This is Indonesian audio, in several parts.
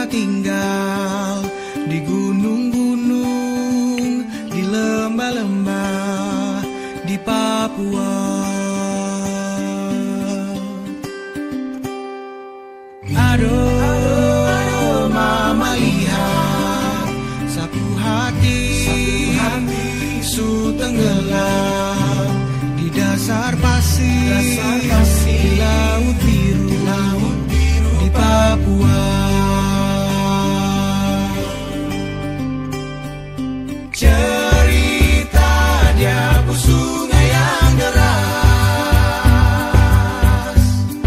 tinggal di gunung-gunung, di lembah-lembah, di Papua. Aduh, mama lihat sapu hati su tenggelam di dasar pasir, di laut biru di Papua. Cerita dia sungai yang deras.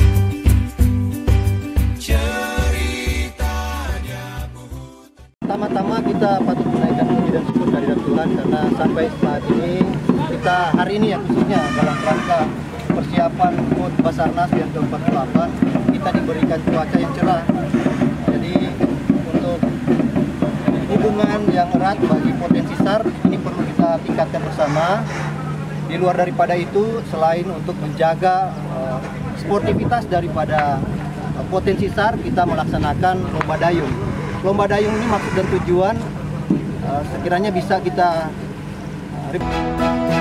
Cerita dia Pertama-tama kita patut menaikkan puji dan syukur kehadirat Tuhan karena sampai saat ini kita hari ini ya khususnya dalam rangka persiapan HUT Basarnas yang ke-48 kita diberikan cuaca yang cerah. Jadi untuk hubungan yang erat bagi potensi SAR ini perlu kita tingkatkan bersama. Di luar daripada itu, selain untuk menjaga sportivitas daripada potensi SAR, kita melaksanakan lomba dayung. Lomba dayung ini maksud dan tujuan sekiranya bisa kita